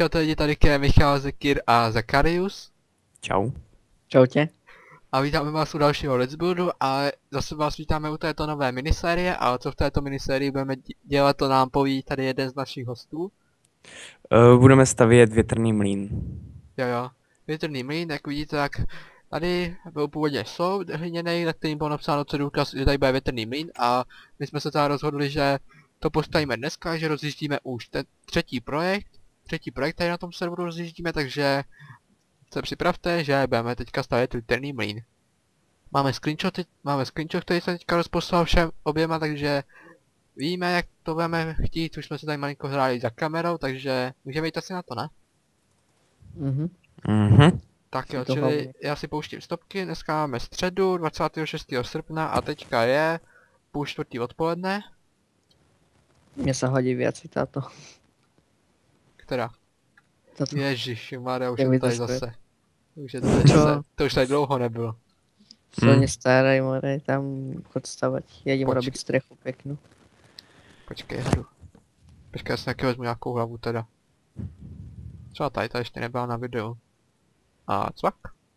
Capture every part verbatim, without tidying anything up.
Čau lidi, tady je Michal, Zekir a Zakarius. Čau. Čau tě. A vítáme vás u dalšího Let's Buildu a zase vás vítáme u této nové minisérie. A co v této minisérii budeme dělat, to nám poví tady jeden z našich hostů. Uh, budeme stavět větrný mlýn. Jo jo, větrný mlýn, jak vidíte, tak tady byl původně soud hliněnej, na kterým bylo napsáno co důkaz, že tady bude větrný mlýn, a my jsme se teda rozhodli, že to postavíme dneska, že rozjíždíme už ten třetí projekt. Třetí projekt tady na tom serveru rozjíždíme, takže se připravte, že budeme teďka stavět větrný mlýn. Máme screenshoty, máme screenshot, který jsem teďka rozposlal všem oběma, takže víme, jak to budeme chtít, už jsme se tady malinko hráli za kamerou, takže můžeme jít asi na to, ne? Mhm. Mhm. Tak jo, To čili hlavně. já si pouštím stopky, dneska máme středu, dvacátého šestého srpna a teďka je půl čtvrtý odpoledne. Mně se hodí věci táto. Která? táto. Ježišmarja, už Jak je vy to to tady jste? zase. Už je to tady Čo? zase, to už tady dlouho nebylo. Sa Hmm. nestaraj, more, tam chod stavať. Ja idem Počkej. robiť strechu peknú. Počkej, hru. Počkej, já si taky vezmu nějakou hlavu teda. Třeba tady, ta ještě nebyla na videu. A cvak.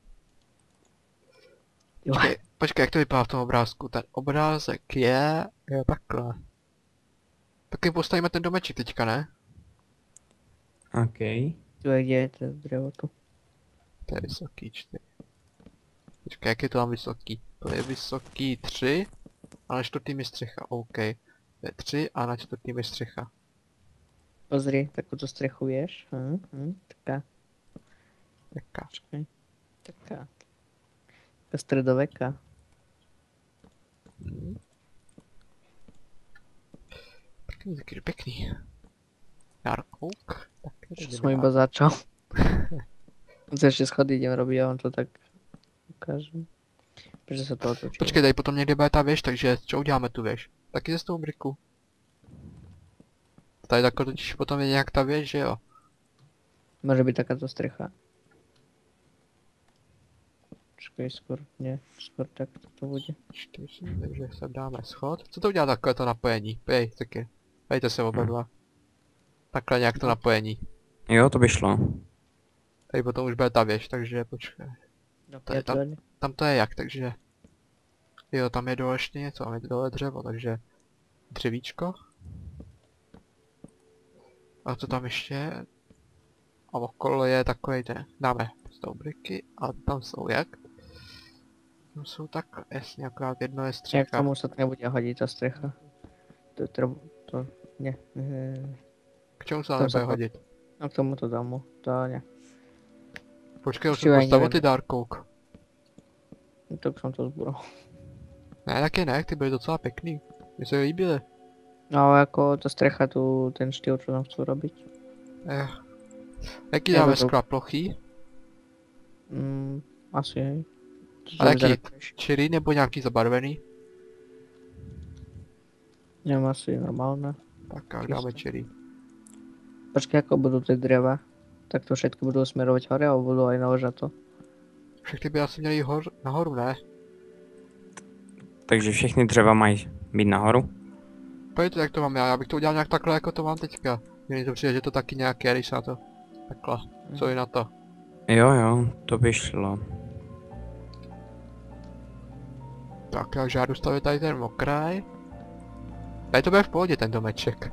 Jo. Počkej, počkej, jak to vypadá v tom obrázku? Ten obrázek je... je takhle. Taky postavíme ten domeček teďka, ne? OK. Tu je, kde je to drevo tu. To je vysoký čtyři. Počkej, jak je to tam vysoký? To je vysoký tři a na čtvrtým je střecha, OK. To je tři a na čtvrtým je střecha. Pozri, takúto strechu vieš. Hm, hm, taká, Jaká? počkaj. Taká. Taká stredoveká. Pěkný, taky pěkný. Dark Oak. Tak, Čo som iba začal. Za ešte schody idem robiť, ja vám to tak ukážem. Prečo sa to otočilo? Počkej, tady potom někde bude ta věž, takže čo uděláme tu věž? Taky ze z toho briku. Tady takhle totiž potom je nějak ta věž, že jo? Môže byť takáto strecha. Počkej, skôr, nie, skôr tak to bude. čtyři, takže sem dáme schod. Co to udělá takové to napojení? Pej, taky. Dejte se oba dva. Takhle nějak to napojení. Jo, to by šlo. Tady potom už bude ta věž, takže počkej. No, To je tam. Tam to je jak, takže... Jo, tam je dole ještě něco, tam je dole dřevo, takže... Dřevíčko. A co tam ještě? A okolo je takový ten... Dáme stoubriky a tam jsou jak? Tam jsou tak, jasně, akorát jedno je Jak střecha. tomu sa to nebude hodiť tá strecha. To treba, to, nie, nie. K čemu se to tam sa nebude to- hodit? No k tomu to dám mu, to nie. Počkej, už Či jsem ani postavil nevím. ty Dark Oak. To už som to zbúral. Ne, taky ne, ty byly docela pěkný. Mně se líbily. No ale ako tá strecha tu, ten štýl, čo tam chcú robiť. Eh. Jaký Já dáme to- skla plochý? Mm, asi hej. To A sa jaký? vyzerá krajšie. Čirý nebo nějaký zabarvený? Neviem, asi normálne. Tak a dáme Čistě. čirý. Počkej, ako budú tie dreva. Tak to všetky budú smerovať hore, alebo budú aj naložato. Všechny by asi měly hor, nahoru, ne? Takže všechny dřeva mají být nahoru. Pojďte, jak to mám já, já bych to udělal nějak takhle, jako to mám teďka. Mně to přijde, že to taky nějaké, když se na to... Takhle, co je na to? Jo, jo, to by šlo. Tak já žádu stavit tady ten okraj. Tady to bude v pohodě, ten domeček.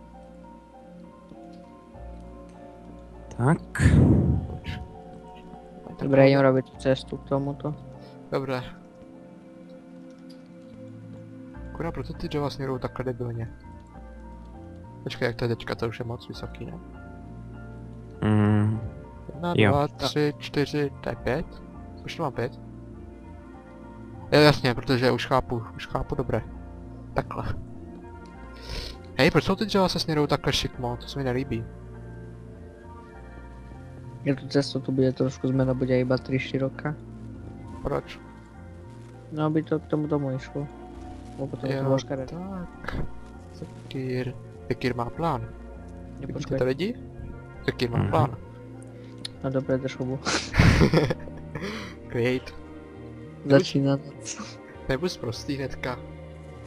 Tak. Poč. Dobre, idem robiť cestu k tomuto. Dobré. Akorát proto ty dřeva směrují takhle debilně. Počkej, jak to je teďka, to už je moc vysoký, ne? Mm, Jedna, Jo. dva, tři, čtyři, to je pět? Už to mám pět? Jo, jasně, protože už chápu, už chápu, dobré. Takhle. Hej, proč jsou ty dřeva se směrují takhle šikmo, to se mi nelíbí. Je tu cestu, tu bude trošku zmena, bude iba tri široká. Proč? No aby to k tomu domu išlo. Lebo potom je to Jo, bolo škaredé. tak. Zekir. Zekir má plán. Vidíte Nepočkaj. to lidi? Zekir má Mhm. plán. No dobre, drž hubu. Great. Začína noc. Nebuď prostý hnedka.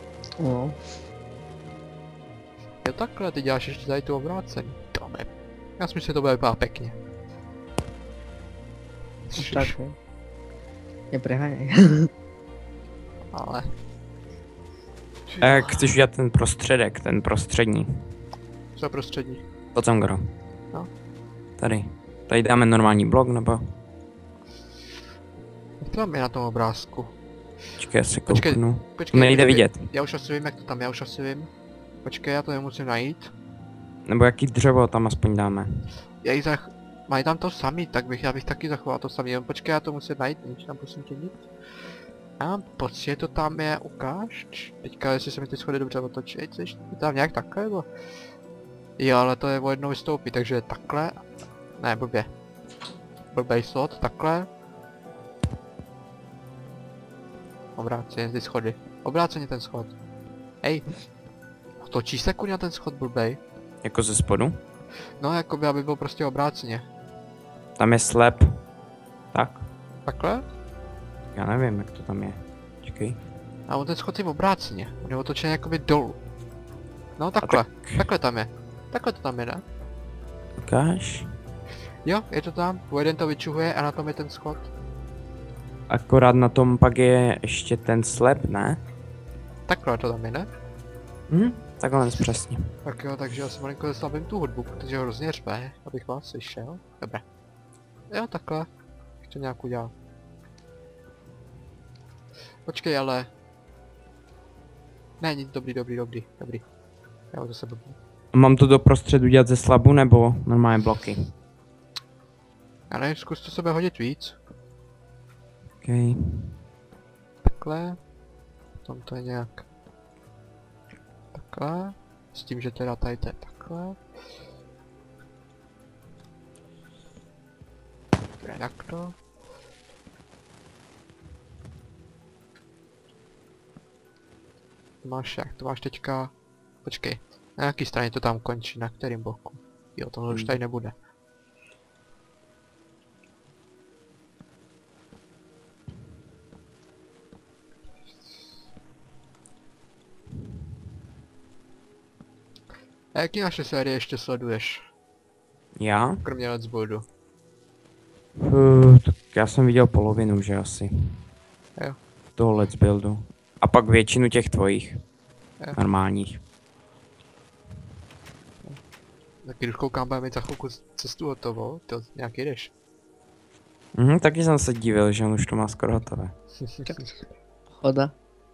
No. Jo takhle, ty děláš ještě tady tu obrácený. Tome. Já si myslím, že to bude vypadat pěkně. Tak je. Nepreháňaj. Ale... Tak chceš udělat ten prostředek, ten prostřední. Co prostředí? Po tom gro. No. Tady. Tady dáme normální blok, nebo? Jak to tam je na tom obrázku? Počkej, já se Počkej, kouknu. Počkej, Nejde počkej, vidět. Já už asi vím, jak to tam je, já už asi vím. Počkej, já to nemusím najít. Nebo jaký dřevo tam aspoň dáme. Já jí zach... Mají tam to samý, tak bych, já bych taky zachoval to samý, jen počkej, já to musím najít, nic tam prosím tě nic. Já mám pocit, že to tam je, ukáž. Teďka, jestli se mi ty schody dobře otočí, chceš to tam nějak takhle, nebo? Jo, ale to je o jednou vystoupí, takže takhle. Ne, blbě. Blbej slot, takhle. Obráceně ty schody. Obráceně ten schod. Hej. Točí se kurňa ten schod blbej. Jako ze spodu. No, jakoby, aby byl prostě obráceně. Tam je slep. Tak. Takhle? Já nevím, jak to tam je. Počkej. A on ten schod je obráceně. On je otočený jakoby dolů. No, takhle. tak- Takhle tam je. Takhle to tam je, ne? Ukáž. Jo, je to tam. O jeden to vyčuhuje a na tom je ten schod. Akorát na tom pak je ještě ten slep, ne? Takhle to tam je, ne? Hm? Takhle přesně. Tak jo, takže já si malinko zeslabím tu hudbu, protože ho hrozně řve, abych vás slyšel. Dobré. Jo, takhle. Ještě nějak udělal. Počkej, ale... Ne, nic, dobrý, dobrý, dobrý, dobrý. Já už zase blbý. Mám to do prostředu dělat ze slabu nebo normálně bloky? Já nevím, zkus to sebe hodit víc. Okay. Takhle. Potom to je nějak... Takhle. S tím, že teda tady to je takhle. Jak to? To máš jak? To máš teďka... Počkej. Na jaký straně to tam končí? Na kterým boku? Jo, tohle už Hmm. tady nebude. A jaký naše série ještě sleduješ? Já? Kromě Let's Buildu. Uh, tak já jsem viděl polovinu, že asi. Jo. Toho Let's Buildu. A pak většinu těch tvojich. Jo. Normálních. Taky už koukám, budeme mít za chvilku cestu hotovou, to nějak jdeš. Mhm, taky jsem se divil, že on už to má skoro hotové. Choda.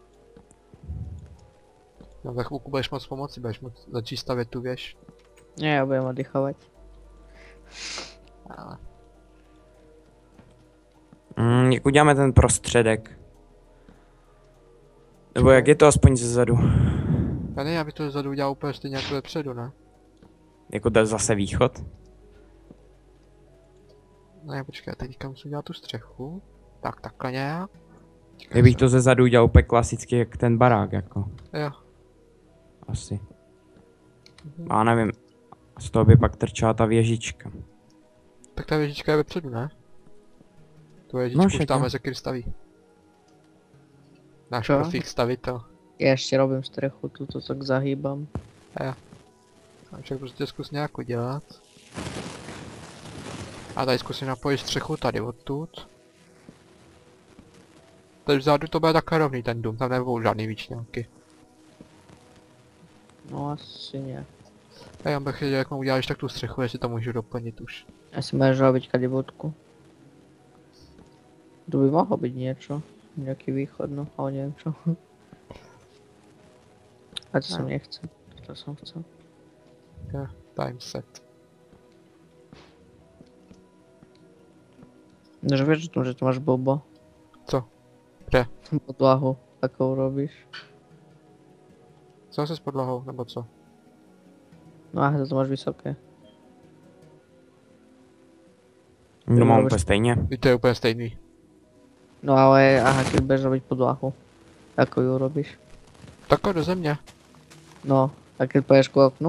No za chvilku budeš moc pomoci, budeš moc začít stavět tu věž. Nie, ja budem oddychovať. Ale... Mm, jak uděláme ten prostředek? Nebo jak je to aspoň zezadu? Já ne, já bych to zadu udělal úplně stejně jako vepředu, ne? Jako jde zase východ? Ne, počkej, já teďka musím dělat tu střechu. Tak, takhle nějak. Já bych to zezadu udělal úplně klasicky jak ten barák, jako. Jo. Asi. Já nevím. Z toho by pak trčela ta věžička. Tak ta věžička je vepředu, ne? Tu věžičku No, no, však už tam jo. Ezekir staví. Náš Čo? profík stavitel. Ja ešte robím strechu, túto tak zahýbam. A však prostě zkus nějak udělat. A tady zkusím napojit střechu tady odtud. Tady vzadu to bude takhle rovný ten dům, tam nebudou žádný výčňáky. No asi nie. A já bych věděl, jak mám udělat tak tu střechu, jestli to můžu doplnit už. Asi máš robiť kadibudku. Tu by mohlo byť niečo. Nejaký východ, no, ale neviem čo. A to som No. nechcel. To som chcel. Ja, time set. No, že vieš o tom, že to máš blbo. Co? Kde? Podlahu, akou robíš. Co se s podlahou, nebo co? No a to máš vysoké. No mám robíš- úplně stejně. Víte, to je úplně stejný. No ale aha, keď budeš robiť podlahu. Ako ju robíš? Takhle do země. No, a keď pôjdeš ku oknu?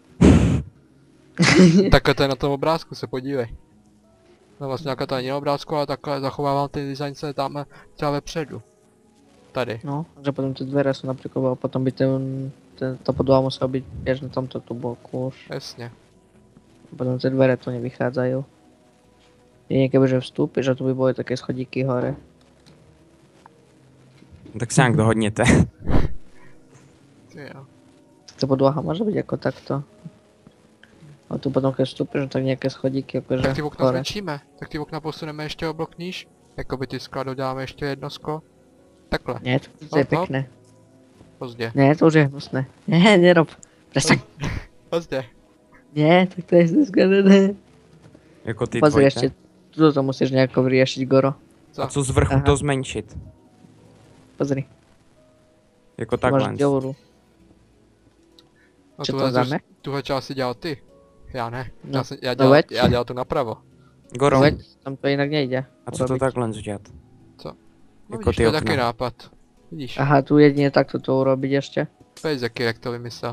Takhle to je na tom obrázku, se podívej. No vlastně nějaká to není na obrázku, ale takhle zachovávám ty designce tam třeba vepředu. Tady. No, že potom tie dvere sú napríklad, a potom by ten, ten, tá podlaha musela byť tiež na tomto tu boku už. Jasně. Potom tie dvere tu nevychádzajú. Je keby, že vstúpiš a tu by boli také schodíky hore. Tak se nějak dohodněte. Ty jo. Tak to podlaha môže byť ako takto. A tu potom, keď vstúpiš, no tak nejaké schodíky akože Tak ty okna hore. zmenšíme. Tak ty okna posuneme ještě o blok níž. Jakoby ty skladou dáme ještě jedno sklo. Takhle. Nie, to, to je Hop, hop. pekné. Pozdě. Nie, to už je hnusné. Nie, nerob. Prestaň. Pozdě. Nie, tak to je dneska, ne, ne. Jako ty Pozri, dvojte. ešte tuto to musíš nejako vyriešiť, Goro. A co z vrchu Aha. to zmenšit? Pozri, Jako tu máš takhle. děloru. No Čo tuhle, to dáme? tuhle část si dělal ty. Já ne. No, Já, jsem, já, no dělal, veď. já dělal to napravo. Goro, Veď, tam to inak nejde. a co to urobiť. takhle udělat? No, Jako vidíš, ty to je okna. taky nápad. Vidíš, Aha, tu jedine takto to urobiť ešte. pojď jaký, jak to vymyslel.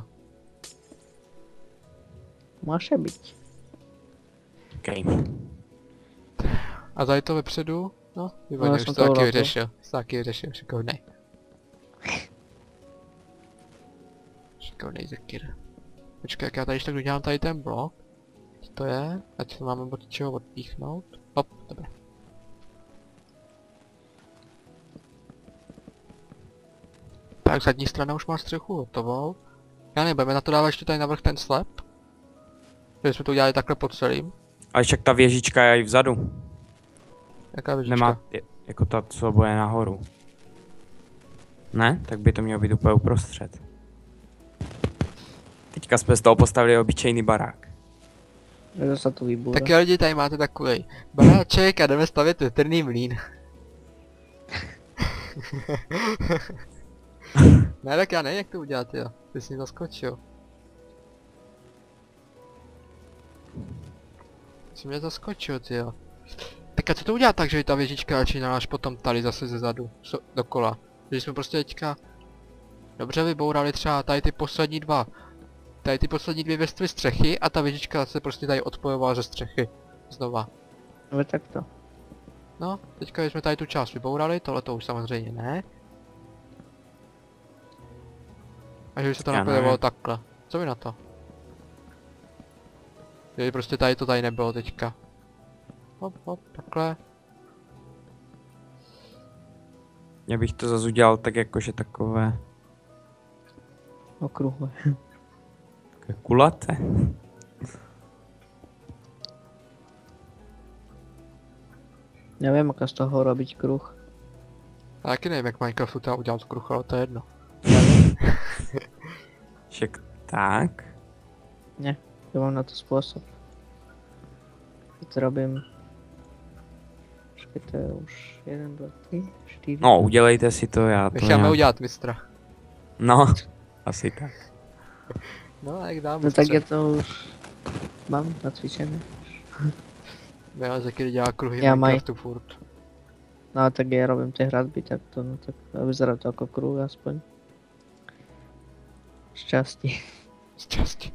Môže byť. Okay. A tady to vepředu? No, No, výborně, já už jsem to to taky urobil. vyřešil. Už to taky vyřešil, šikovnej. Šikovnej Zekir. Počkej, jak já tady ještě tak udělám tady ten blok. Co to je? Ať to máme od čeho odpíchnout. Hop, dobré. Tak, zadní strana už má střechu hotovou. Já nebudeme na to dávat ještě tady navrch ten slep. Že jsme to udělali takhle pod celým. Ale však ta věžička je i vzadu. Jaká věžička? Nemá, je- jako ta, co bude nahoru. Ne? Tak by to mělo být úplně uprostřed. Teďka jsme z toho postavili obyčejný barák. Že sa tu vybúra. Tak jo lidi, tady máte takový baráček a jdeme stavět větrný mlýn. Ne, tak já nevím, jak to udělat, jo. Ty jsi mě zaskočil. Jsi mě zaskočil, ty jo. Tak a co to udělat tak, že ta věžička začíná až potom tady zase ze zadu, so, dokola. Že jsme prostě teďka dobře vybourali třeba tady ty poslední dva. Tady ty poslední dvě vrstvy střechy a ta věžička se prostě tady odpojovala ze střechy. Znova. No takto. No, teďka jsme tady tu část vybourali, tohle to už samozřejmě ne. A že by se to Já napojovalo nevím. takhle. Co vy na to? Že prostě tady to tady nebylo teďka. Hop, hop, takhle. Já bych to zase udělal tak jakože takové, Okrúhle. takové kulaté. Neviem, ako z toho robiť kruh. Já taky nevím, jak Minecraftu teda udělat kruh, ale to je jedno. Však tak. Ja mám na to spôsob. Keď to robím... Počkej, to je už jeden, dva, tři, čtyři. No, udělejte si to, já to Necháme nějak... udělat mistra. No, asi tak. No a jak dám No tak ja to už mám nacvičené. Já Zeky dělá kruhy Já v maj. Minecraftu furt. No a tak ja robím tie hradby takto, no tak vyzerá to ako kruh aspoň. Šťastí. Šťastí.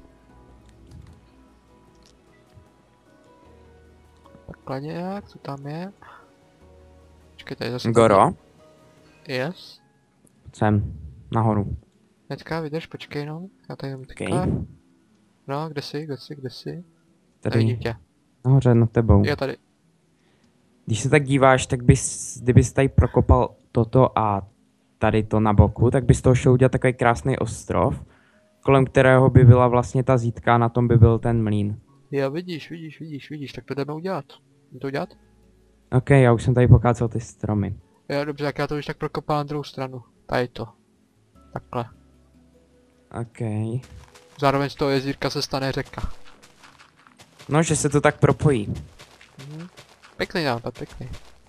Takhle nějak, co tam je? Počkej, tady zase... Goro, Yes. sem, nahoru. Teďka vydrž, počkej no. Já tady mám Okay. takhle. No, kde jsi, kde jsi, kde jsi? Nevidím Tady, tě. nahoře nad tebou. Je tady. Když se tak díváš, tak bys, kdybys tady prokopal toto a tady to na boku, tak bys toho šel udělat takový krásný ostrov, kolem kterého by byla vlastně ta zítka a na tom by byl ten mlýn. Jo, vidíš, vidíš, vidíš, vidíš, tak to jdeme udělat. Jdeme to udělat? Ok, já už jsem tady pokácel ty stromy. Jo, dobře, tak já to už tak prokopám na druhou stranu. Tady to. Takhle. Ok. Zároveň z toho jezírka se stane řeka. No, že se to tak propojí. Mhm. Pěkný nápad, pěkný.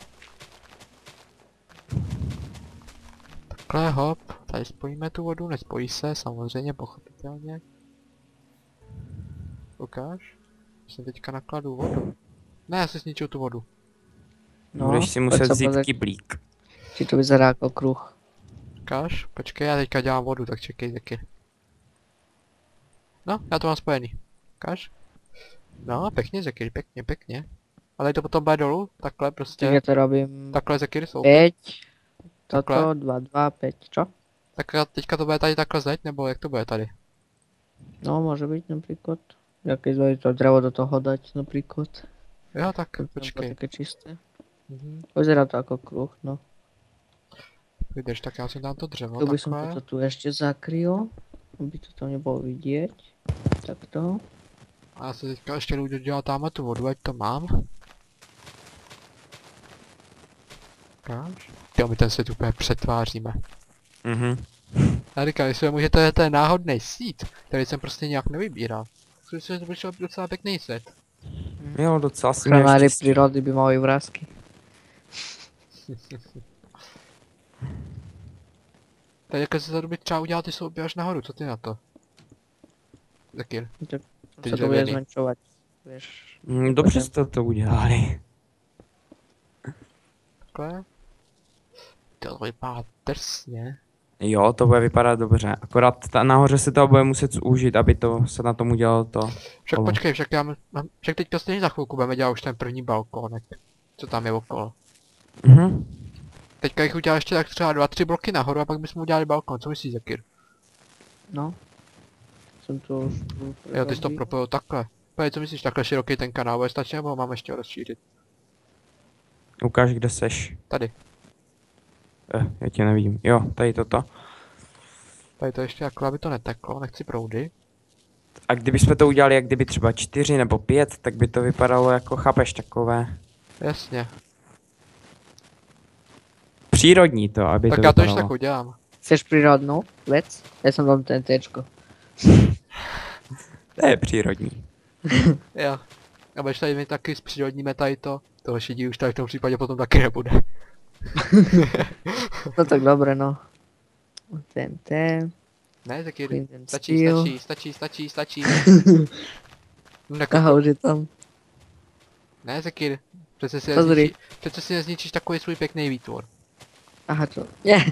Takhle, hop, tady spojíme tu vodu, nespojí se, samozřejmě, pochopitelně. Ukáž? Jsem teďka nakladu vodu. Ne, já si zničil tu vodu. No, Budeš si poď muset sa vzít pozrieť, kyblík. či to vyzerá ako kruh. Ukáž? Počkej, já teďka dělám vodu, tak čekej taky. No, já to mám spojený. Ukáž? No, pěkně, Zekir, pěkně, pěkně. A tady to potom bude dolů, takhle Tak prostě. ja to robím Takhle Zekir jsou. päť, toto, Takhle. dva, dva, päť, čo? Tak já teďka to bude tady takhle zeď, nebo jak to bude tady? No, môže byť napríklad. Jaké zvajú to drevo do toho dať napríklad. Jo, tak To by počkej. také čisté. Mhm. Vyzerá to ako kruh, no. Vydrž, tak já si dám to dřevo Tu by som takhle. toto tu ešte zakryl, aby to tam nebolo vidieť. Takto. A já se teďka ještě jdu dělat tamhle tu vodu, ať to mám. Ukáž? Jo, my ten svět úplně přetváříme. Mhm. Já říkám, jestli může to je ten náhodný sít, který jsem prostě nějak nevybíral. Myslím, že to vyšel docela pěkný svět. Jo, docela si měl Chranári štěstí. prírody by mali vrásky. Tady jaké se tady by třeba udělat ty souby až nahoru, co ty na to? Taky, Tak Ty sa to bude dřevěný. zmenšovať. Vieš. Mm, dobře jste to udělali. takhle. To vypadá drsně. Jo, to bude vypadat dobře. Akorát ta, nahoře se to bude muset zúžit, aby to se na tom udělalo to. Však Tohle. počkej, však já mám, mám- však teďka stejně za chvilku budeme dělat už ten první balkónek. Co tam je okolo. Mhm. Teďka jich udělal ještě tak třeba dva, tři bloky nahoru a pak bychom udělali balkón, co myslíš, Zakir? No. Som to už... Jo, ty jsi to propojil takhle. Pojď, co myslíš, takhle široký ten kanál bude stačit, nebo ho mám ještě rozšířit? Ukáž, kde seš. Tady. Eh, já tě nevidím. Jo, tady toto. Tady to ještě jako, aby to neteklo, nechci proudy. A kdybychom to udělali jak kdyby třeba čtyři nebo pět, tak by to vypadalo jako, chápeš, takové Jasně. přírodní to, aby Tak to já to ještě vypadalo. tak udělám. Chceš prírodnú vec? Ja som tam ten téčko. To je přírodní. Jo. A budeš tady mít taky zpřírodníme tady to. Toho šedí už tady v tom případě potom taky nebude. No tak dobre, no. Ten, ten. Ne, Zakir? Clean and Stačí, steel. stačí, stačí, stačí, stačí. No, tak- Aha, už je tam. Ne, Zakir. Přece si, Pozri. nezničí, přece si nezničíš takový svůj pěkný výtvor. Aha, čo? Nie.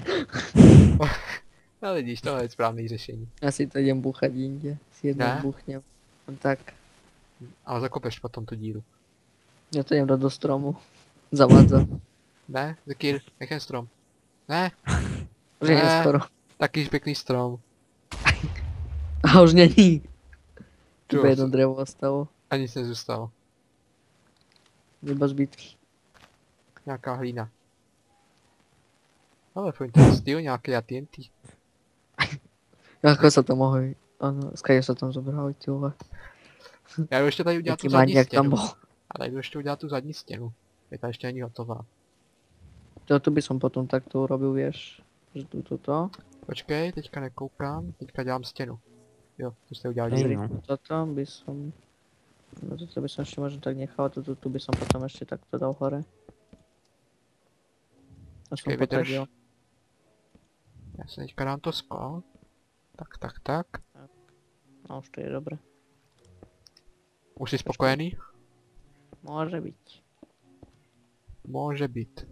No vidíš, to je správný řešení. Ja si to idem búchať inde. Si jedno Ne? búchnem. No tak. Ale zakopeš potom tu díru. Ja to idem dať do stromu. Zavádzam. Ne, Zakir, nechaj strom. Ne, Už je Ne. neskoro. takýž pěkný strom. A už není. Čo, Iba jedno drevo ostalo. a nic nezůstalo. Iba zbytky. Nějaká hlína. Ale pojď ten styl, nějaký A T N T. Ako sa to mohli... Ano, skade sa tam zobrali, ty vole. Já jdu ještě tady udělat tu Jaký zadní maniak tam stěnu. bol. Ale jdu ještě udělat tu zadní stěnu. Je ta ještě není hotová. To tu by som potom takto urobil, vieš. Že tu toto. Počkej, teďka nekoukám, teďka dělám stěnu. Jo, to jste udělali Hej, díry. no. Toto by som... No toto by som ešte možno tak nechal, toto tu by som potom ešte takto dal hore. A som Počkej, vydrž. potadil. Já si teďka dám to sklo. Tak, tak, tak. No už to je dobre. Už jsi spokojený? Môže byť. Může být.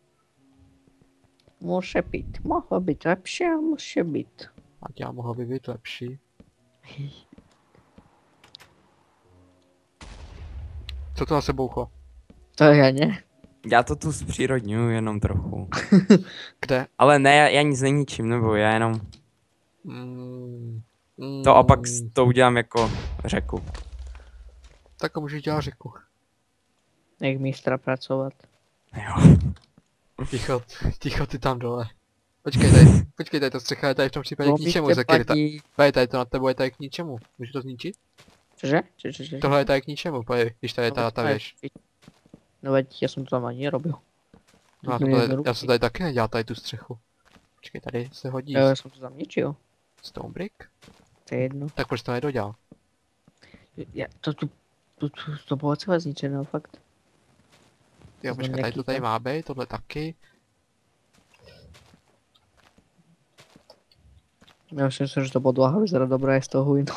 Môže byť. Mohlo byť lepšie, a môže byť. A já mohl by být lepší. Co to zase bouchlo? To ja ne. Já to tu zpřírodňuju jenom trochu. Kde? Ale ne, já, já nic neníčím, nebo já jenom Mm, to a pak mm, s- to udělám jako řeku. Tak můžeš dělat řeku. Nech mistra pracovať. Jo. Ticho, ticho ty tam dole. Počkej, tady, počkej, tady to střecha je tady v tom případě k ničemu, Zakir. platí... Tady, tady to na tebe je tady k ničemu. Můžu to zničit? Čože? Čo, čo, čo? Tohle je tady k ničemu, pojď, když tady je ta, ta věž. No veď, ja som to tam ani nerobil. No a Mne tohle, jedno já ruky. jsem tady taky nedělal tady tu střechu. Počkej, tady se hodí Ja som to tam ničil. stone brick. To je jedno. Tak proč to nedodělal? Ja, to tu... To, to, to bolo celé zničené, fakt. Jo, To počkej, znamená tady to jaký tady to? má být, tohle taky. Ja už myslím, že to podlaha vyzerá dobré aj z toho inou.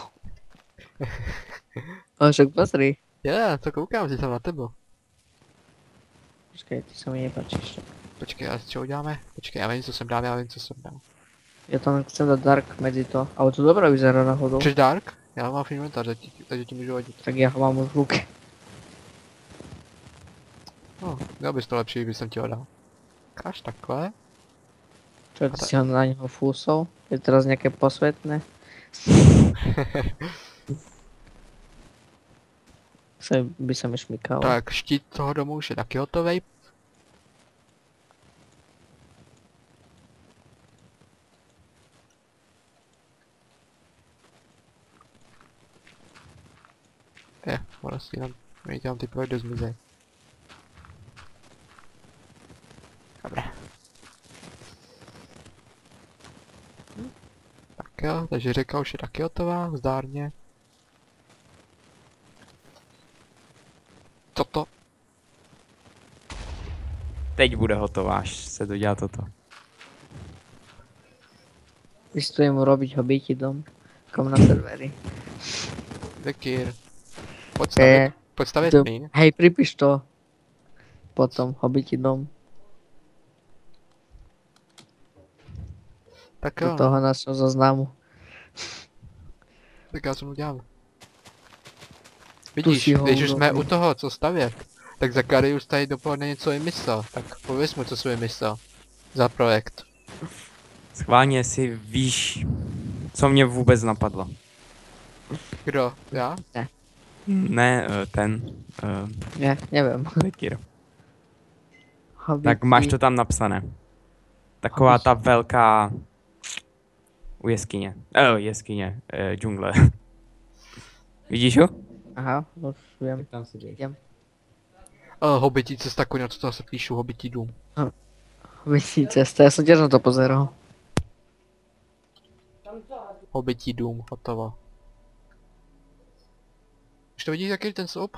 Ale však pozri. Je, to koukám, že tam na tebe. Počkej, ty sa mi nepáčiš. Počkej, a čo uděláme? Počkej, já vím, co jsem dal, já vím, co jsem dal. Ja tam chcem dať dark medzi to. Ale to dobré vyzerá náhodou. Chceš dark? Já mám v inventáři, takže ti můžu hodit. Tak ja ho mám už v ruke. No, měl bys to lepší, kdyby jsem ti ho dal. Až takhle. Čo, A ty tak- si ho na neho fúsol? Je teraz nejaké posvetné? Se, by se mi šmykalo. Tak, štít toho domu už je taky hotovej. Je, ono si tam, my tam ty projde zmizej. Dobré. Hm. Tak jo, takže řeka už je taky hotová, zdárně. Co to? Teď bude hotová, až se dodělá toto. Vystujem urobiť hobiti dom. Kom na servery. Dekýr. Pojď Eh, stavět, pojď stavět to- mín. Hej, pripíš to. Potom hobiti dom. Tak Do jo, toho našeho zoznamu. tak já jsem udělal. Vidíš, si ho když už jsme ulovil. u toho, co stavět, tak Zakary už tady dopoledne něco vymyslel, tak pověz mu, co jsi vymyslel. Za projekt. Schválně si víš, co mě vůbec napadlo. Kdo? Já? Ne, eh, ten. Uh, Ne, neviem. Tekir. Hobiti. Tak máš to tam napsané. Taková ta velká... U jeskyně. Eh, jeskyně. Eh, džungle. Vidíš ho? Aha, už viem. Tam si jdeš. Idem. Uh, hobití cesta, koně, co tam se píšu, hobití dům. Hobiti cesta, ja som tiež na to pozeral. Hobití dům, hotovo. Už to vidíš, jaký je ten sloup?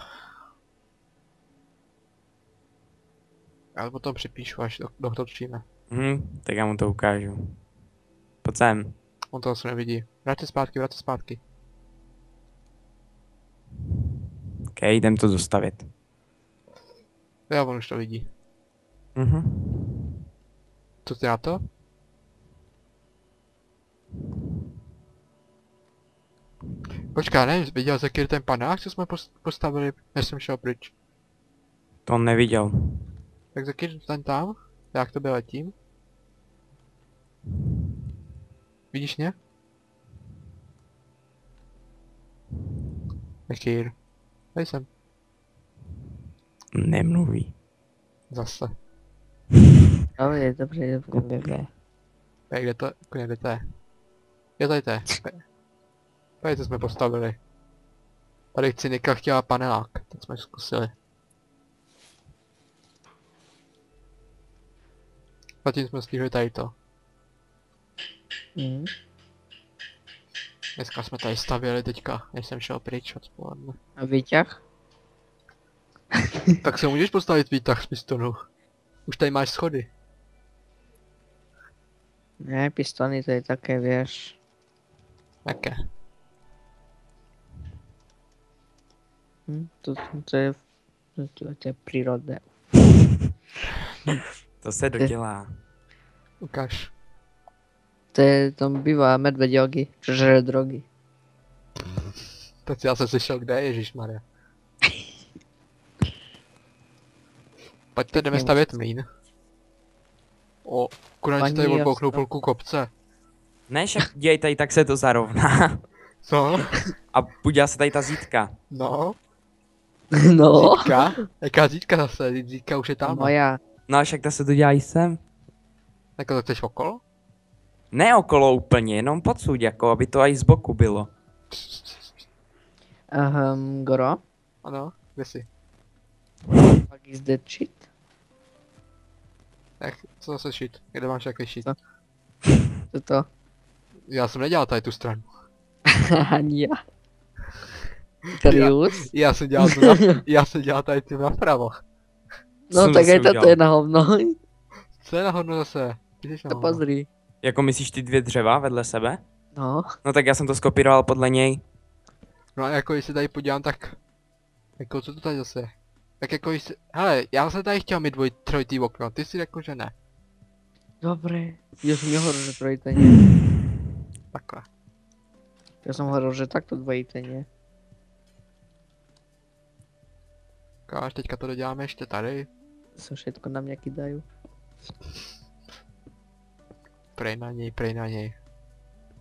Já potom připíšu, až do- dotočíme. Hm, tak já mu to ukážu. Pojď sem. On to asi nevidí. Vrát se zpátky, vrát se zpátky. OK, jdem to dostavit. Já, on už to vidí. Mhm. Co ty na to? Počká, ne, viděl jsi, jaký je ten panák, co jsme pos- postavili, než jsem šel pryč. To on neviděl. Tak Zakir, ten tam, já k tobě letím. Vidíš mě? Zakir. Tady jsem, Nemluví. zase. Dobre, dobre, dobre, dobre. Tak kde to, koně, kde to je? Je tady to je. Tady to jsme postavili. Tady Cynika chtěla panelák, tak jsme zkusili. Zatím jsme stihli tady to. Mm. Dneska jsme tady stavěli teďka, než jsem šel pryč odpoledne. A výťah? Tak se můžeš postavit výtah z pistonu. Už tady máš schody. Ne, pistony to je také, vieš. Jaké? Hm, to, to je... To, to je prírodné. To se dodělá. Ukáž. To je, tam bývá medveď jogi, čo žere drogy. Tak já jsem slyšel, kde je Ježišmarja. Pojďte, jdeme stavět mlýn. O, konečně tady Paní odbouchnou Josta. půlku kopce. Ne, však děj tady, tak se to zarovná. Co? A udělá se tady ta zítka. No, No, zítka? Jaká zítka zase? Zítka už je tam. moja. No a však ta se dodělá i sem. Jako to chceš okolo? Ne okolo úplně, jenom podsud, jako aby to i z boku bylo. Um, Goro, Ano, kde jsi? fuck is that shit? Jak, co zase šít? Kde máš jaký šít? Co? Co to? Já jsem nedělal tady tu stranu. Ani já. Serius? Já jsem dělal tu na, já jsem dělal tady tím napravo. No Jsem tak zase aj toto udělal. je na hovno. Co je nahodno zase? Ty jsi To nahodno. pozri. Jako myslíš ty dvě dřeva vedle sebe? No, No tak já jsem to skopíroval podle něj. No a jako když se tady podívám, tak... Jako co to tady zase je? Tak jako když se... Hele, já jsem tady chtěl mít dvoj, trojitý okno, ty si řekl, že ne. dobre. Ja som nehovoril, že trojité nie. Takhle. Ja som hovoril, že takto dvojité nie. Káš, teďka to doděláme ještě tady. Sa všetko na mňa kidajú. Prej na něj, prej na něj.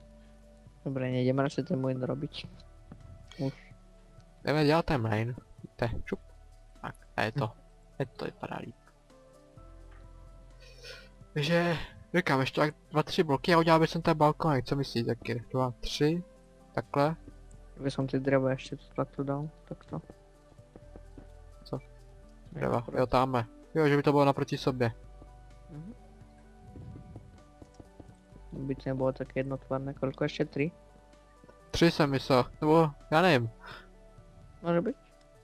Dobre, nejdem radšej ten môj robiť. Už. Jdeme dělat ten main. Te, šup. Tak, a je to. Je to vypadá líp. Takže, říkám, ještě tak dva, tři bloky a udělal bych ten ten balkónek, co myslíš, taky? Dva, tři, takhle. Kdyby som ty dreva ještě tu takto dal, takto. Co? Je Dreva, to jo, tamhle. Jo, že by to bylo naproti sobě. Mhm. By to nebylo tak jednotvarné, koľko ještě tři? Tři jsem myslel, nebo já nevím. Může být?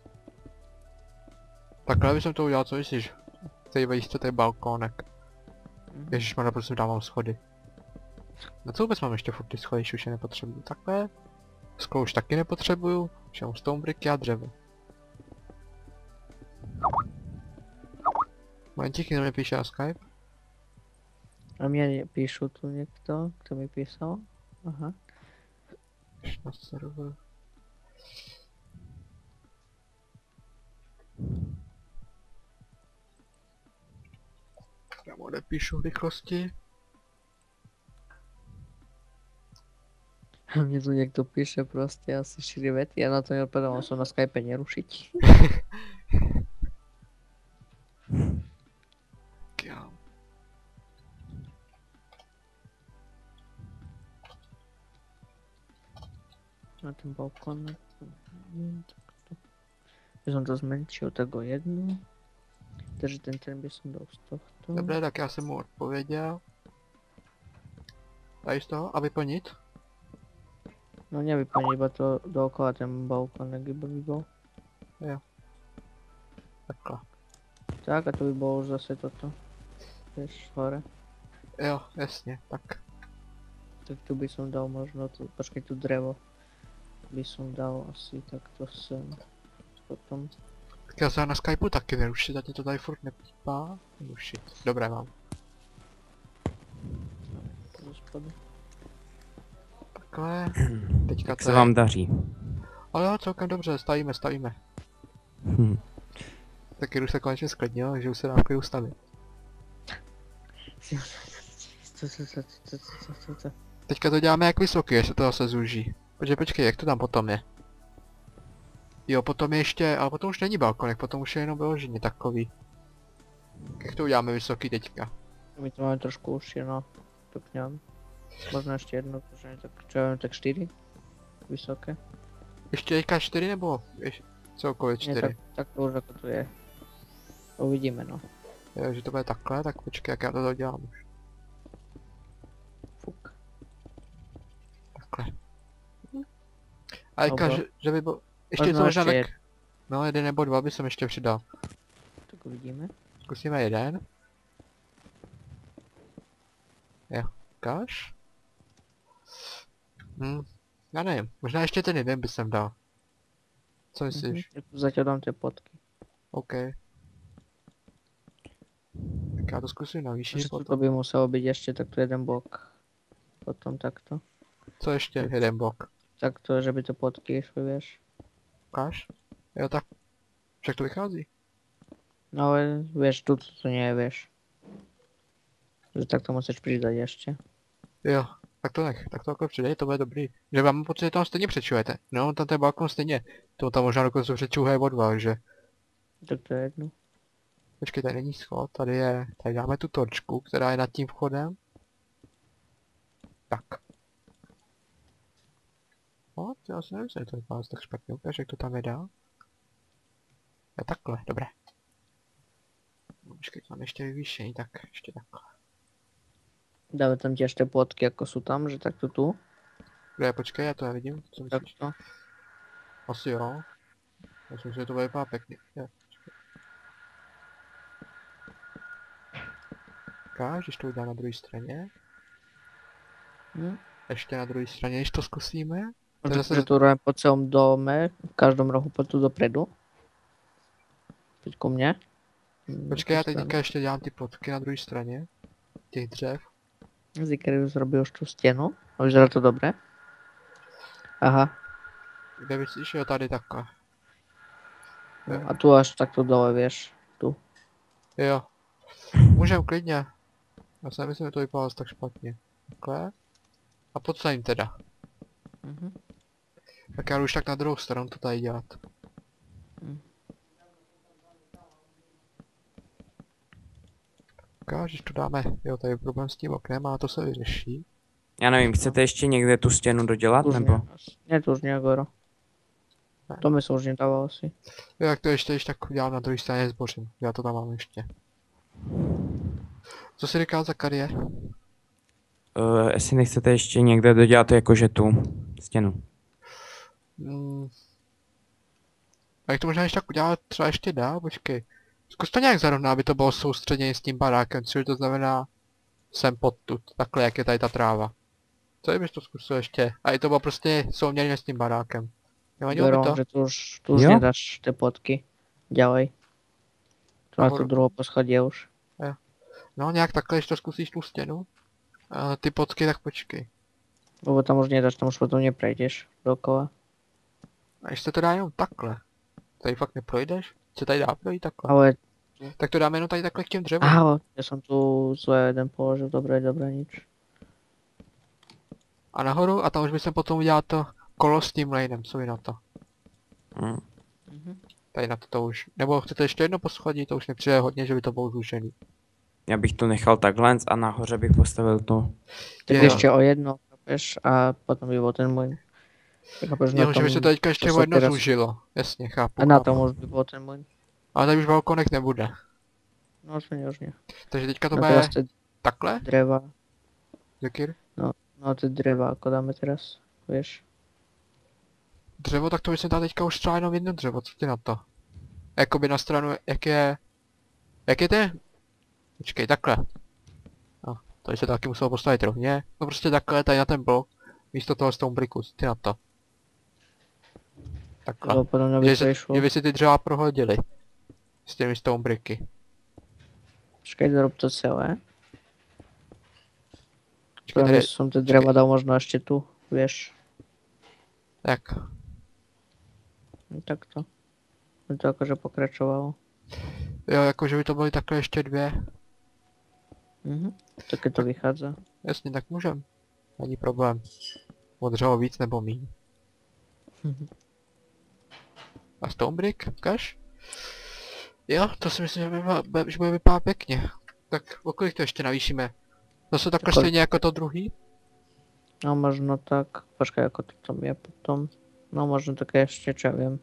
Takhle bych to udělal, co myslíš? Tady vejste tady balkónek. Mhm. Ježišmarja, prosím, dávám schody. Na co vůbec mám ještě furt ty schody, když už je nepotřebuju? Takhle. Sklo už taky nepotřebuju. Už mám stone bricky a dřevo. Momentík, někdo mi píše na Skype. A mě píšu tu někdo, kdo mi písal. Aha. Na server. Já mu odepíšu v rychlosti. A mě tu někdo píše prostě asi čtyři věty, já na to neodpadám, musím na Skype nerušiť. Já. Na ten balkon. Já jsem to zmenšil tak o jednu. Takže ten ten by som dal z tohto. Dobré, tak já jsem mu odpověděl. Tady z toho a vyplnit. No nevyplní, iba to dookola ten balkon, jak by bol. Takhle. Tak a to by bolo už zase toto. Vieš, hore. Jo, jasně, tak. Tak tu by som dal možno tu, počkej tu drevo. By som dal asi takto sem. Potom. Tak já se na Skypeu taky vyrušit, ať mě to tady furt nepípá. Vyrušit. Dobré, mám. Do spodu. Takhle. Teďka Jak to se je- vám daří? Ale jo, celkem dobře, stavíme, stavíme. Hm. Taky už se konečně sklidnil, takže už se dá v klidu stavit. Co, co, co, co, co, co, co, co? Teďka to děláme jak vysoký, až se to zase zúží. Počkej, počkej, jak to tam potom je? Jo, potom je ještě, ale potom už není balkonek, potom už je jenom vyloženě takový. Jak to uděláme vysoký teďka? My to máme trošku už no, stupňom. Možno ještě jedno, protože tak, čo ja viem, tak čtyři. Vysoké. Ještě teďka čtyři nebo ještě celkově Nie, čtyři? tak, tak to už ako tu je. Uvidíme no. Jo, že to bude takhle, tak počkej, jak já to dělám už. Fuk. Takhle. A teďka, Dobro. že, že by byl... Ještě Možno co možná ještě tak... No, jeden nebo dva by jsem ještě přidal. Tak uvidíme. Zkusíme jeden. Jo, ukáž. Hm, já nevím, možná ještě ten jeden by jsem dal. Co myslíš? Mhm. Zatiaľ dám tie potky. OK. Tak já to zkusím navýšit Že to potom. by muselo byť ešte takto jeden blok. Potom takto. Co ještě? Jeden blok. Takto, že by to potky išli, vieš. Ukáž? Jo, tak. Však to vychází. No ale vieš, tu to nie je, vieš. Že takto musíš pridať ešte. Jo, tak to nech, tak to jako přidej, to bude dobrý. Že vám pocit, že tam stejně přečujete. No, tam ten balkon stejně. To tam možná dokonce přečuhuje o dva, že. Tak to je jedno. Počkej, tady není schod, tady je, tady dáme tu torčku, která je nad tím vchodem. Tak. No, to já si nemyslím, že to vypadá tak špatně, ukáž, jak to tam je dál. Je takhle, dobré. No, počkej, mám ještě vyvýšení, tak ještě takhle. Dáme tam tiež tie potky, ako sú tam, že takto tu. Kde, počkej, já to nevidím, co myslíš? Takto. Asi jo. Myslím, že to bude vypadat pěkně. Jo, počkej. Ukáž, když to udělám na druhé straně. Hm? Ještě na druhé straně, když to zkusíme. To je Možno, zase- že to robíme po celom dome, v každom rohu po tu dopredu. Teď ku mne. Hm, Počkej, já tu teď stranu. teďka ještě dělám ty potky na druhé straně. Těch dřev. Zikr už zrobil už tú stenu. A vyzerá to dobre. Aha. Kde myslíš? Jo, tady takhle. No, a tu až takto dole, vieš. Tu. Jo. Můžem klidně. Já si nemyslím, že to vypadalo tak špatně. Takhle. A pod celým teda. Mhm. Tak já jdu už tak na druhou stranu to tady dělat. Hm. ukážeš, to dáme, jo, tady je problém s tím oknem, ale to se vyřeší. Já nevím, chcete ještě někde tu stěnu dodělat, Už nebo? ne, ne, to už nějak goro. Ne. To mi se už nedávalo asi. Jo, jak to ještě, ještě tak udělám na druhé straně zbořím, já to tam mám ještě. Co si říkal za karie? Uh, jestli nechcete ještě někde dodělat jakože tu stěnu. Hmm. A jak to možná ještě tak udělat třeba ještě dál, počkej. Zkus to nějak zarovnat, aby to bylo soustředěně s tím barákem, což to znamená sem podtud, takhle jak je tady ta tráva. Co bys to zkusil ještě? A i to bylo prostě souměrně s tím barákem. Nevadilo by Goro, to? že tu už, tu už Jo? nedáš ty potky. Ďalej. To na Nahoru. to druhou poschodě už. No nějak takhle, když to zkusíš tu stěnu. A ty potky, tak počkej. Lebo tam už nedáš, tam už potom neprejdeš dokola. A když se to dá jenom takhle. Tady fakt neprojdeš? Se tady dá projít takhle? Ale, Tak to dáme jenom tady takhle k těm dřevům. aha, ja som tu zle jeden položil, dobré, dobré, nič. A nahoru a tam už bychom potom udělal to kolo s tím lanem, co vy na to? Hmm. Tady na to, to už. Nebo chcete ještě jedno poschodí, to už nepřijde hodně, že by to bylo zúžený. Já bych to nechal takhle a nahoře bych postavil to. Tak Jo. ešte o jedno, chápeš, a potom by bol ten môj. Tak chápeš, na Jo, že by se to teďka ještě to o se jedno teraz- zúžilo. Jasně, chápu. A na chápu. tom už by bol ten môj. Ale tady už balkonek nebude. No aspoň už nie. Takže teďka to No bude teraz tie takhle, dreva, Zekir? no tie dreva, ako dáme teraz, vieš. Dřevo, tak to by se dá teďka už třeba jenom jedno dřevo, co ty na to? Jakoby na stranu, jak je... Jak je to? Počkej, takhle. No, tady se taky muselo postavit rovně. No prostě takhle, tady na ten blok. Místo toho stone bricku, co ty na to? Takhle. Lebo podľa mňa by Že, to se, išlo. že by si ty dřeva prohodili. S těmi stone bricky. Počkaj, zrob to celé. Počkej, Podľa tady, mňa som tie dreva dal možno ešte tu, vieš. tak. No takto. By to akože pokračovalo. Jo, jakože by to byly takhle ještě dvě. Mhm. Tak keď to vychádza. Jasně, tak můžem. Není problém. O dřevo víc nebo míň. Mhm. A stone brick, ukáž? Jo, to si myslím, že, by, vypa- že bude vypadat pěkně. Tak o kolik to ještě navýšíme? Zase takhle Kolik? stejně jako to druhý? No možno tak, počkaj, ako to tam je potom. No možno také ešte, čo ja viem.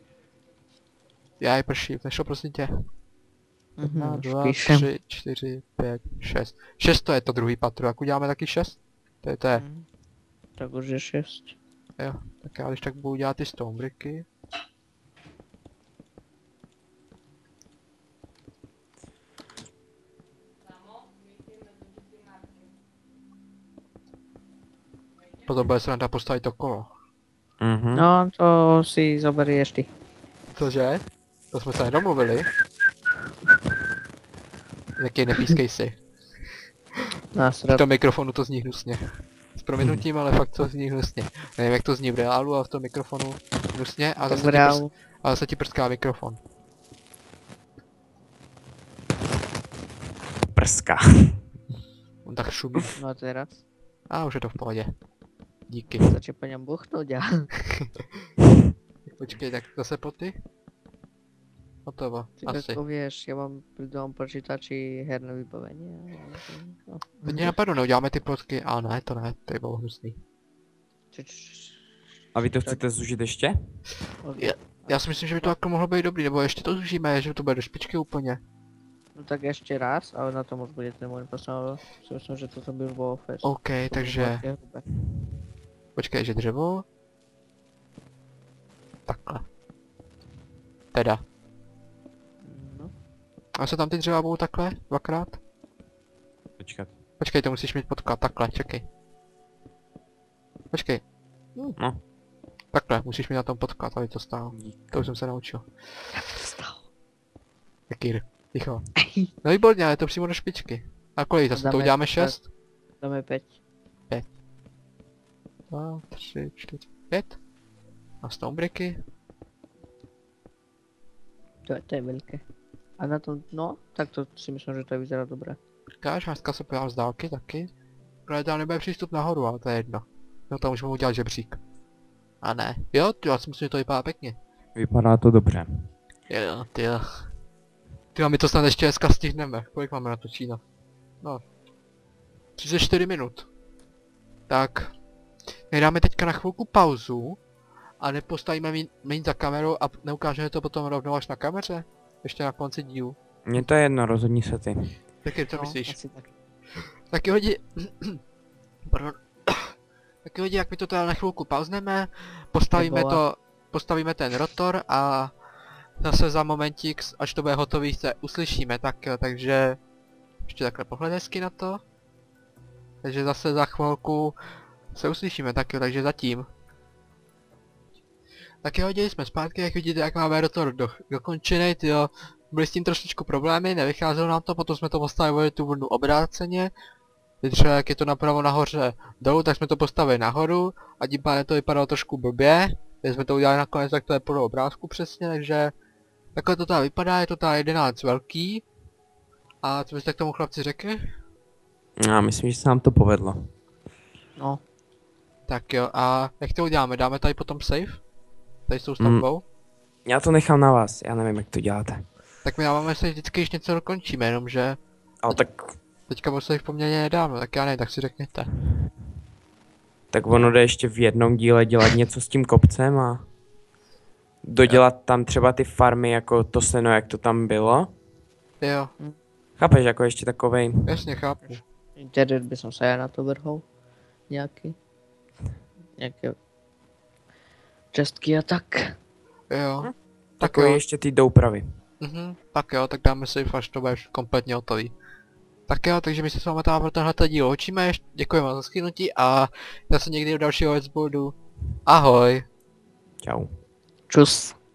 Já je prší, nešlo prosím tě. Jedna, Mhm, už dva, píšem. tři, čtyři, pět, šest. Šest to je to druhý patro, jak uděláme taky šest? To je to je. Mhm. Tak už je šest. Jo, tak já když tak budu dělat ty stone bricky. Potom bude se nám dá postavit to kolo. Mhm. No, to si zoberieš ty. Cože? To jsme se nedomluvili. Jaký nepískej si. V Násrad. tom mikrofonu to zní hnusně. S prominutím, ale fakt to zní hnusně. Nevím jak to zní v reálu, ale v tom mikrofonu hnusně a Tak zase v ti, prs, reálu. a zase ti prská mikrofon. Prska. On tak šumí. No a teraz? A už je to v pohodě. Díky. Stačí po ňom buchnúť a... Počkej, tak zase poty? Hotovo, Ty asi. ako vieš, ja mám pri dom počítači herné vybavenie. No. Teď mě napadlo, neuděláme ty potky, ale ne, to ne, to je bylo hnusný. Č- č- A vy to chcete zužit ještě? Je. Já si myslím, že by to jako mohlo být dobrý, nebo ještě to zužíme, že to bude do špičky úplně. No tak ešte raz, ale na tom už bude ten môj posunul. Si myslím, že toto by už bolo fest. OK, To by takže, bolo také hrubé. počkej, že dřevo. Takhle. Teda. No. A se tam ty dřeva budou takhle, dvakrát? Počkat. Počkej, to musíš mít podklad, takhle, čekej. Počkej. Hm. No. Takhle, musíš mít na tom podklad, aby to stálo. Dík. To už jsem se naučil. Jak to stalo? Jakýr, ticho. No výborně, ale je to přímo do špičky. A kolik zase to Dáme uděláme tak. šest? Dáme päť. Dva, tři, čtyři, pět. A stone bricky. To, je- to je veľké. A na tom, no, tak to si myslím, že to vyzerá dobré. Říkáš, dneska se podívám z dálky taky. Ale tam nebude přístup nahoru, ale to je jedno. No tam můžeme udělat žebřík. A ne. Jo, ty, já si myslím, že to vypadá pěkně. Vypadá to dobře. Jo, ty jo. Ty a my to snad ještě dneska stihneme. Kolik máme natočíno? no, třicet čtyři minut. Tak, my dáme teďka na chvilku pauzu a nepostavíme mít za kamerou a neukážeme to potom rovnou až na kameře? Ještě na konci dílu. Mně to je jedno, rozhodni se ty. Tak je, co No, myslíš? asi tak. Taky hodí... Pardon. Taky hodí, jak my to teda na chvilku pauzneme, postavíme Nebola. to, postavíme ten rotor a zase za momentík, až to bude hotový, se uslyšíme, tak jo, takže ještě takhle pohled hezky na to. Takže zase za chvilku se uslyšíme, tak jo, takže zatím. Tak jo, jsme zpátky, jak vidíte, jak máme rotor do, dokončený, tyjo. Byly s tím trošičku problémy, nevycházelo nám to, potom jsme to postavili tu vlnu obráceně. Teď třeba jak je to napravo nahoře dolů, tak jsme to postavili nahoru a tím pádem to vypadalo trošku blbě. Teď jsme to udělali nakonec, tak to je podle obrázku přesně, takže takhle to tady vypadá, je to tady jedenáct velký. A co byste k tomu chlapci řekli? Já myslím, že se nám to povedlo. No, Tak jo, a jak to uděláme? Dáme tady potom save? Tady s tou stavbou? Já to nechám na vás, já nevím, jak to děláte. Tak my dáváme save vždycky, když něco dokončíme, jenomže Ale tak, teďka byl save poměrně nedávno, tak já ne, tak si řekněte. tak ono jde ještě v jednom díle dělat něco s tím kopcem a dodělat tam třeba ty farmy jako to seno, jak to tam bylo. Jo, Chápeš, jako ještě takovej. jasně chápu. interiér by som sa ja na to vrhol. Nejaký. Nejaké čestky a tak. Jo. Tak Takový jo. ještě ty doupravy. Mhm, tak jo, tak dáme save, až to bude kompletně hotový. Tak jo, takže my se s vámi tam pro tenhle díl loučíme, děkuji vám za skynutí a zase někdy do dalšího Let's Buildu. Ahoj! Čau. Čus.